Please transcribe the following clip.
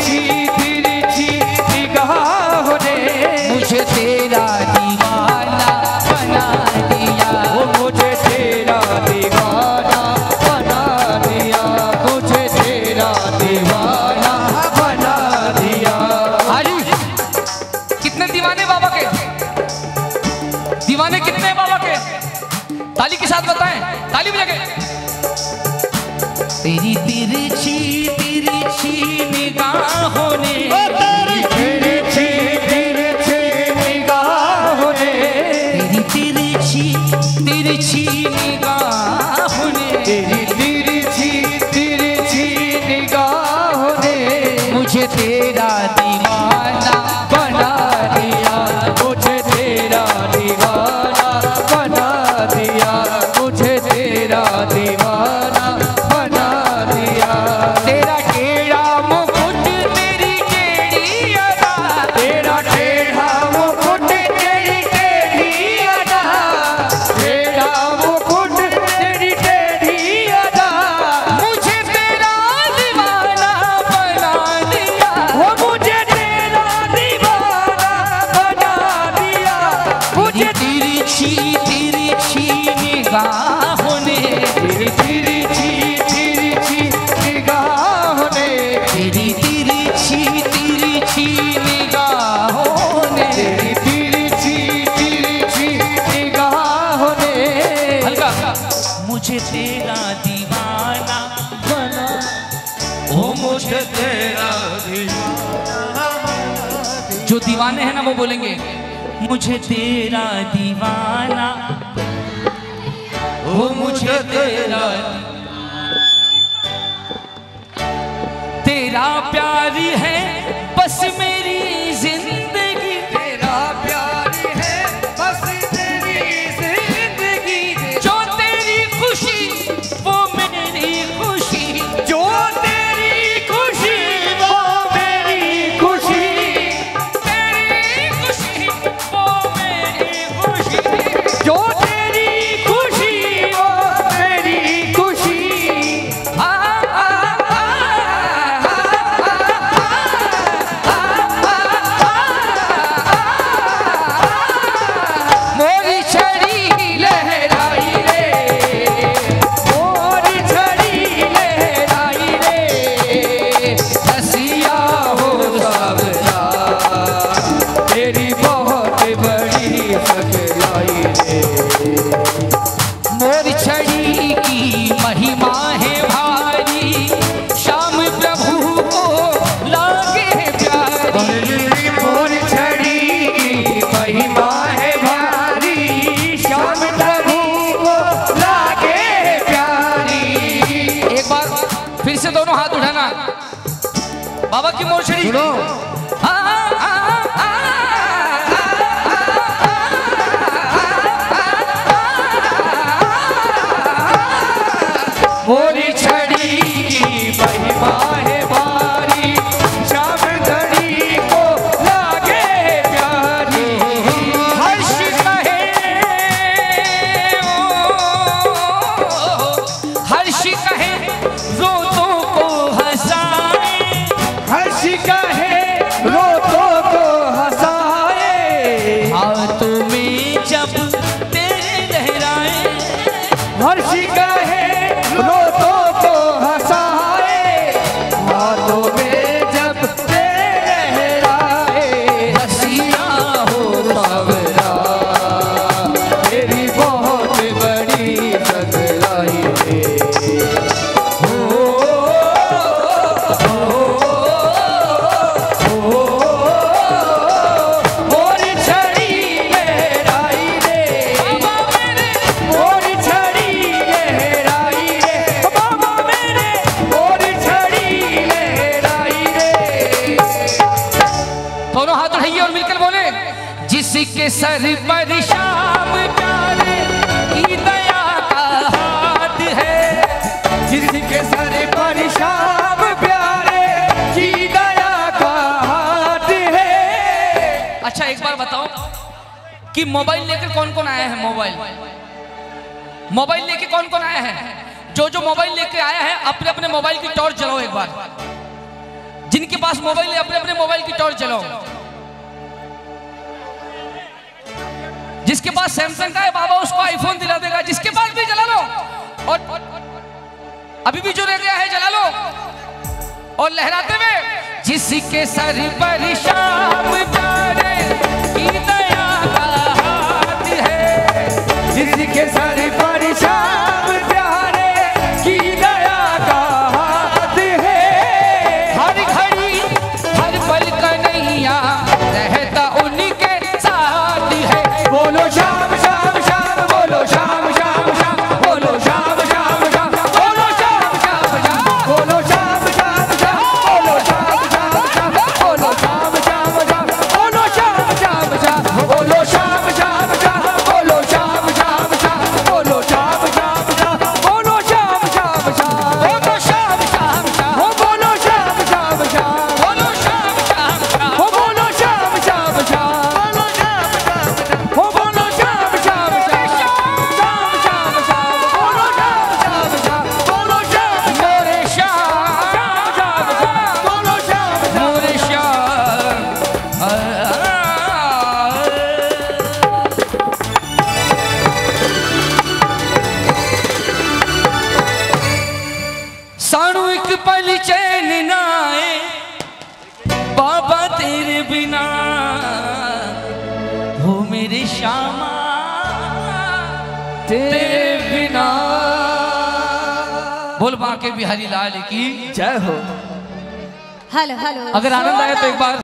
तिरछी निगाहों ने मुझे तेरा दीवाना बना दिया। मुझे तेरा दीवाना बना दिया, मुझे तेरा दीवाना बना दिया। अरे कितने दीवाने बाबा के, दीवाने कितने हैं बाबा के? ताली के साथ बताएं, ताली बजा के। तेरी तिरछी तिरछी निगाहों ने, तिरछी तिरछी निगाहों ने, तेरी तिरछी तिरछी निगाहों ने, तेरी तिरछी तिरछी निगाहों ने मुझे तेरा दीवाना बना दिया, मुझे तेरा दीवाना बना दिया, मुझे तेरा दीवाना बना दिया। तेरा टेढ़ा मुकुट तेरी टेढ़ी अदा, तेरा टेढ़ा मुकुट तेरी टेढ़ी अदा, टेढ़ा मुकुट तेरी टेढ़ी अदा मुझे तेरा दीवाना बना दिया। वो मुझे तेरा दीवाना बना दिया, मुझे तिरछी तिरछी निगाहों ने, तेरी तिरछी तिरछी निगाहों ने, तेरी तिरछी तिरछी निगाहों ने, तेरी तिरछी तिरछी निगाहों ने हल्का मुझे तेरा दीवाना बना, ओ मुझे तेरा जो दीवाने हैं ना वो बोलेंगे मुझे तेरा दीवाना, ओ मुझे तेरा तेरा प्यार है बस मेरी जिंदगी, तेरा प्यार है बस तेरी जिंदगी, जो तेरी खुशी वो मेरी खुशी, जो तेरी खुशी वो मेरी खुशी, तेरी खुशी वो मेरी खुशी, जो तेरी खुशी वो मेरी खुशी। आ, आ, आ, आ, मोरी छड़ी लहराई रे, मोरी छड़ी लहराई रे, हसिया हो सावरा, तेरी बहुत बड़ी सकलाई रे। मोर छड़ी की महिमा है भारी, श्याम प्रभु को लागे प्यारी। मोर छड़ी की महिमा है भारी, श्याम प्रभु को लागे प्यारी। एक बार फिर से दोनों हाथ उठाना, बाबा की मोर छड़ी सुनो। आ, आ, आ, आ, मोरी छड़ी की महिमा है भारी, श्याम धड़ी को लागे प्यारी। हर्ष कहे ओ, हर्ष कहे रोतों को हंसाए, हर्ष कहे रोतों को हंसाए, हाथों में जब तेरे लहराए, हर्ष कहे रोतों को हंसाए, हाथों में जब तेरे लहराए, हसिया हो सावरा, तेरी बहुत बड़ी सकलाई है। मोर छड़ी लहराई रे, मोर छड़ी लहराई रे, बाबा मेरे मोर छड़ी लहराई रे। दोनों हाथ उठाइए और मिलकर बोले, जिसके सर पर शाम प्यारे की दया का हाथ है, जिसके सर पर शाम प्यारे की दया का हाथ है। अच्छा एक बार बताओ कि मोबाइल लेकर कौन कौन आया है? मोबाइल लेके कौन कौन आया है? जो मोबाइल लेके आया है अपने अपने मोबाइल की टॉर्च जलाओ एक बार। जिनके पास मोबाइल है अपने अपने मोबाइल की टॉर्च जलाओ। जिसके पास सैमसंग का है बाबा उसको आईफोन दिला देगा, जिसके पास भी जला लो, और अभी भी जो रह गया है जला लो, और लहराते हुए जिसके सर पर शाम प्यारे की दया का हाथ है, जिसके सर पर शाम प्यारे की दया का हाथ है, हर घड़ी हर पल कन्हैया रहता उनके साथ है। बोलो शाम शाम शाम, बोलो शाम शाम शाम, बोलो शाम शाम शाम, बोलो शाम शाम शाम, बोलो शाम शाम शाम, बोलो शाम शाम शाम, बोलो शाम शाम शाम, बोलो शाम शाम शाम, बोलो शाम शाम शाम, बोलो शाम शाम शाम, बोलो शाम शाम शाम, बोलो शाम शाम शाम, बोलो शाम शाम शाम, हो बोलो शाम शाम शाम, बोलो शाम शाम शाम, हो बोलो शाम शाम शाम, हो बोलो शाम शाम शाम, शाम शाम शाम, बोलो शाम शाम शाम, बोलो शाम मोरे श्याम शाम शाम, बोलो शाम शाम। मोरे श्याम। सानू एक पल चैन ना आए बाबा तेरे बिना, हो मेरे श्यामा तेरे बिना। बोल बांके बिहारी लाल की। जय हो। हेलो हेलो अगर आनंद आया तो एक बार